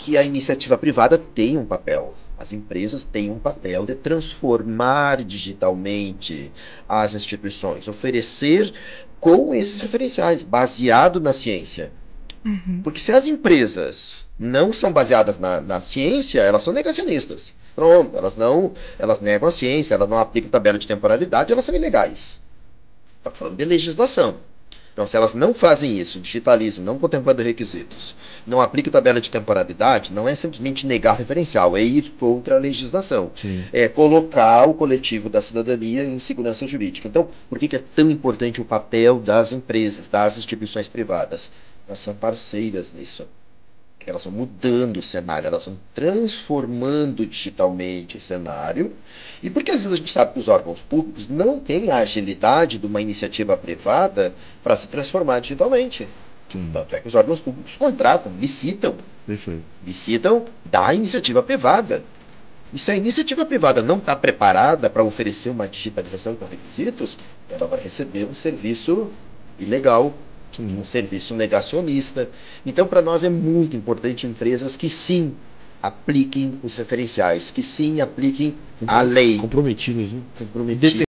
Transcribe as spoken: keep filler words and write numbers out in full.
que a iniciativa privada tem um papel. As empresas têm um papel de transformar digitalmente as instituições, oferecer com esses referenciais, baseado na ciência. Uhum. Porque se as empresas não são baseadas na, na ciência, elas são negacionistas. Pronto, elas não, elas negam a ciência, elas não aplicam tabela de temporalidade, elas são ilegais. Está falando de legislação. Então, se elas não fazem isso, digitalizam, não contemplando requisitos, não aplicam tabela de temporalidade, não é simplesmente negar referencial, é ir contra a legislação. Sim. É colocar o coletivo da cidadania em segurança jurídica. Então, por que que é tão importante o papel das empresas, das instituições privadas? Elas são parceiras nisso. Elas vão mudando o cenário, elas vão transformando digitalmente o cenário. E porque às vezes a gente sabe que os órgãos públicos não têm a agilidade de uma iniciativa privada para se transformar digitalmente. Sim. Tanto é que os órgãos públicos contratam, licitam, Perfeito. licitam da iniciativa privada. E se a iniciativa privada não está preparada para oferecer uma digitalização com requisitos, ela vai receber um serviço ilegal, Sim. um serviço negacionista. Então, para nós é muito importante empresas que sim apliquem os referenciais, que sim apliquem a lei Comprometidos, né? comprometida.